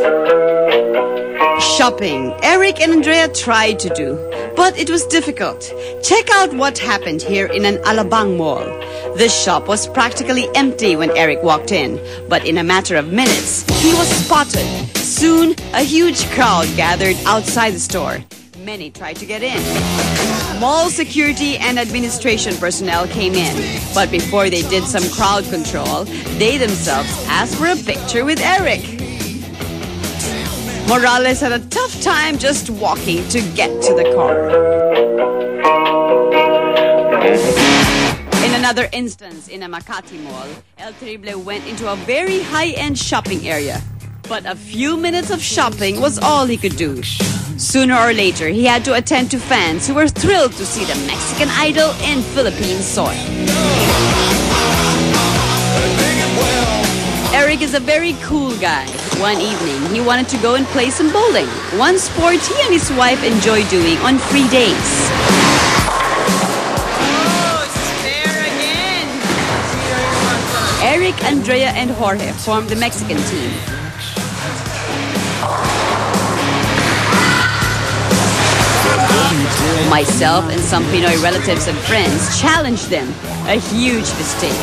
Shopping, Erik and Andrea tried to do, but it was difficult. Check out what happened here in an Alabang mall. The shop was practically empty when Erik walked in, but in a matter of minutes, he was spotted. Soon, a huge crowd gathered outside the store. Many tried to get in. Mall security and administration personnel came in, but before they did some crowd control, they themselves asked for a picture with Erik. Morales had a tough time just walking to get to the car. In another instance, in a Makati mall, El Terrible went into a very high-end shopping area. But a few minutes of shopping was all he could do. Sooner or later, he had to attend to fans who were thrilled to see the Mexican idol in Philippine soil. Erik is a very cool guy. One evening, he wanted to go and play some bowling, one sport he and his wife enjoy doing on free days. Oh, it's there again! Erik, Andrea, and Jorge formed the Mexican team. Myself and some Pinoy relatives and friends challenged them. A huge mistake.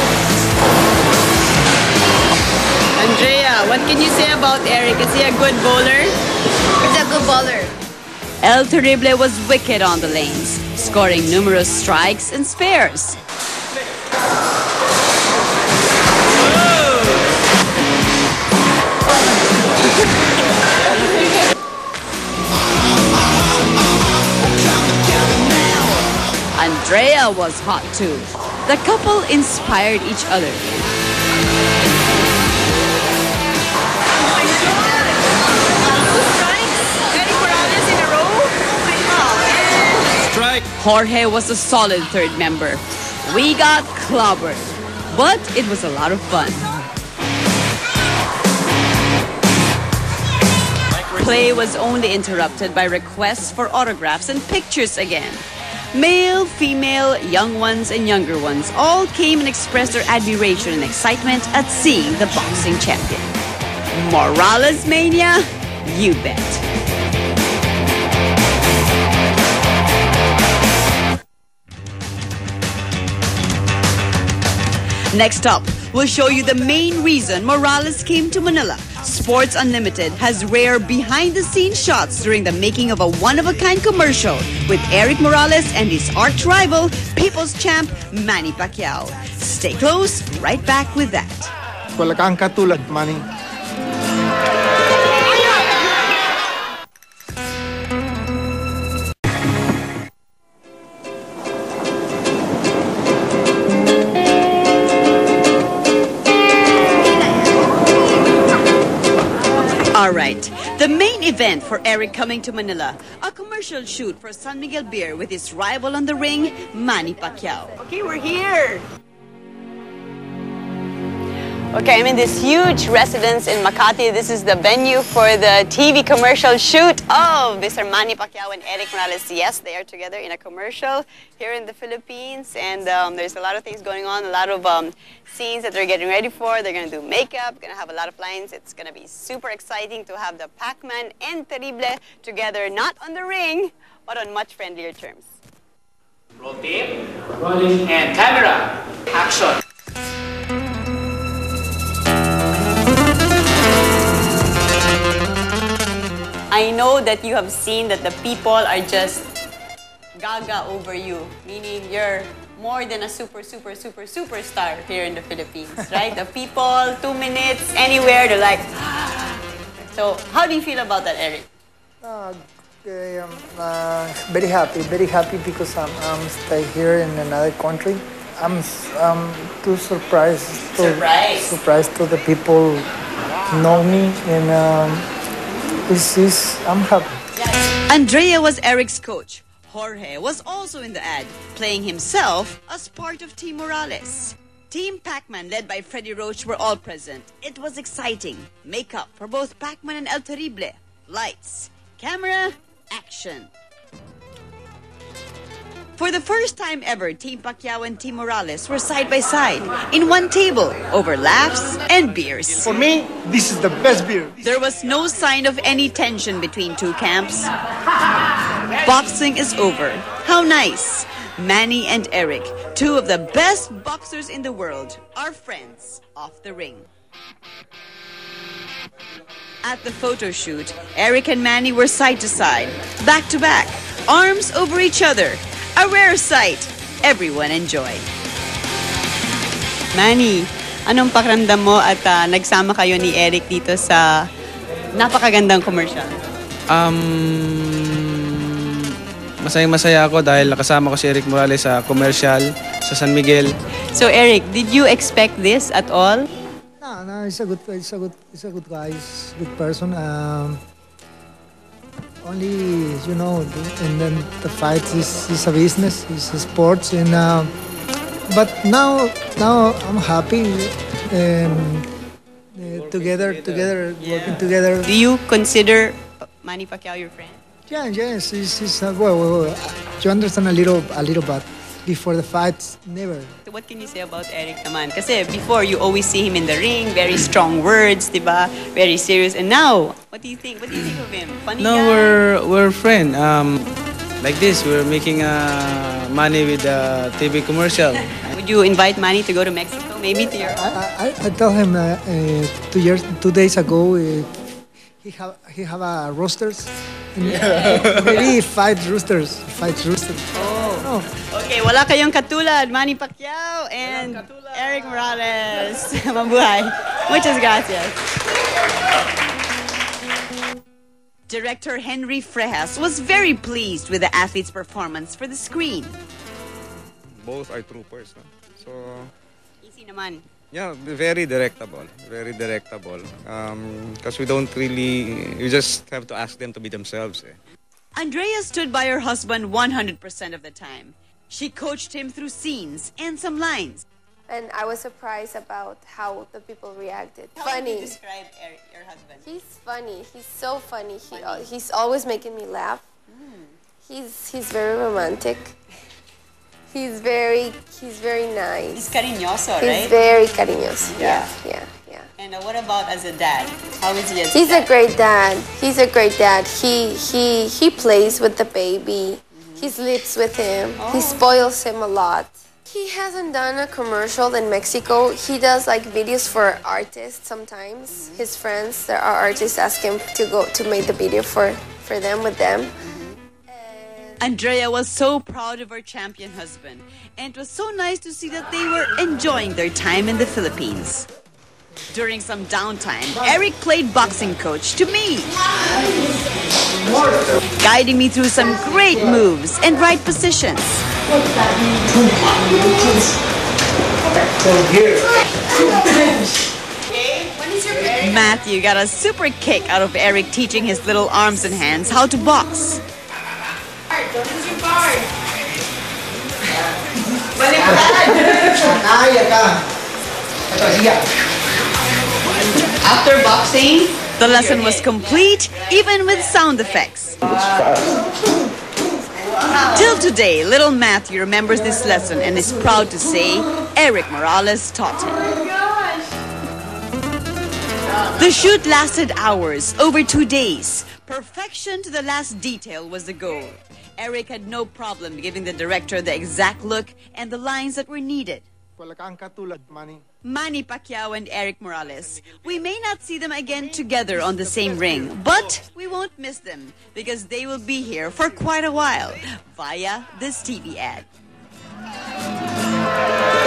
Andrea, what can you say about Erik? Is he a good bowler? He's a good bowler. El Terrible was wicked on the lanes, scoring numerous strikes and spares. Andrea was hot too. The couple inspired each other. Jorge was a solid third member. We got clobbered, but it was a lot of fun. Play was only interrupted by requests for autographs and pictures again. Male, female, young ones, and younger ones all came and expressed their admiration and excitement at seeing the boxing champion. Morales mania? You bet. Next up, we'll show you the main reason Morales came to Manila. Sports Unlimited has rare behind-the-scenes shots during the making of a one-of-a-kind commercial with Erik Morales and his arch-rival, People's Champ, Manny Pacquiao. Stay close, right back with that. Wala kang katulad, Manny. Alright, the main event for Erik coming to Manila, a commercial shoot for San Miguel Beer with his rival on the ring, Manny Pacquiao. Okay, we're here! Okay, I'm in this huge residence in Makati. This is the venue for the TV commercial shoot of Mr. Manny Pacquiao and Erik Morales. Yes, they are together in a commercial here in the Philippines, and there's a lot of things going on, a lot of scenes that they're getting ready for. They're going to do makeup, going to have a lot of lines. It's going to be super exciting to have the Pac-Man and Terrible together, not on the ring, but on much friendlier terms. Roll tape, rolling, and camera, action. I know that you have seen that the people are just gaga over you, meaning you're more than a superstar here in the Philippines, right? The people, 2 minutes, anywhere, they're like, so how do you feel about that, Erik? Okay, very happy because I'm stay here in another country. I'm too surprised to the people know me, and I'm happy. Andrea was Erik's coach. Jorge was also in the ad, playing himself as part of Team Morales. Team Pac-Man, led by Freddie Roach, were all present. It was exciting. Makeup for both Pac-Man and El Terrible. Lights, camera, action. For the first time ever, Team Pacquiao and Team Morales were side by side in one table over laughs and beers. For me, this is the best beer. There was no sign of any tension between two camps. Boxing is over. How nice. Manny and Erik, two of the best boxers in the world, are friends off the ring. At the photo shoot, Erik and Manny were side to side, back to back, arms over each other. A rare sight. Everyone enjoyed. Manny, anong pakiramdam mo at nagsama kayo ni Erik dito sa napakagandang commercial? Masayang-masaya ako dahil nakasama ko si Erik Morales sa commercial sa San Miguel. So Erik, did you expect this at all? No, he's a good guy. He's a good guy. He's a good person. Only, you know, and then the fight is a business. It's a sports, and but now I'm happy. Together, working together. Do you consider Manny Pacquiao your friend? Yeah, yes. It's well, you understand a little, but before the fights, never. So what can you say about Erik naman? Kasi before, you always see him in the ring, very strong words, diba? Very serious. And now, what do you think? What do you think of him? Funny No, guy? we're friend. Like this, we're making money with the TV commercial. Would you invite Manny to go to Mexico? Maybe to your... I tell him 2 days ago he have a roosters. Maybe five roosters. Oh. Okay, wala kayong katulad, Manny Pacquiao and Erik Morales. Mabuhay. Muchas gracias. Director Henry Frejas was very pleased with the athlete's performance for the screen. Both are troopers. No? So, Easy naman. yeah, very directable. Very directable. Because we don't really, you just have to ask them to be themselves. Eh. Andrea stood by her husband 100% of the time. She coached him through scenes and some lines. And I was surprised about how the people reacted. How would you Funny. describe Erik, your husband? He's funny. He's so funny. He's always making me laugh. He's very romantic. He's very nice. He's cariñoso, He's right? very cariñoso. Yeah. And what about as a dad? How is he as He's a a great dad. He's a great dad. He plays with the baby. He sleeps with him. He spoils him a lot. He hasn't done a commercial in Mexico. He does like videos for artists sometimes. His friends, there are artists, ask him to go to make the video for them with them. Andrea was so proud of her champion husband, and it was so nice to see that they were enjoying their time in the Philippines. During some downtime, Erik played boxing coach to me, guiding me through some great moves and right positions. Matthew got a super kick out of Erik teaching his little arms and hands how to box. After boxing, the lesson was complete, even with sound effects. Till today, little Matthew remembers this lesson and is proud to say Erik Morales taught him. The shoot lasted hours, over 2 days. Perfection to the last detail was the goal. Erik had no problem giving the director the exact look and the lines that were needed. Manny Pacquiao and Erik Morales. We may not see them again together on the same ring, but we won't miss them because they will be here for quite a while via this TV ad.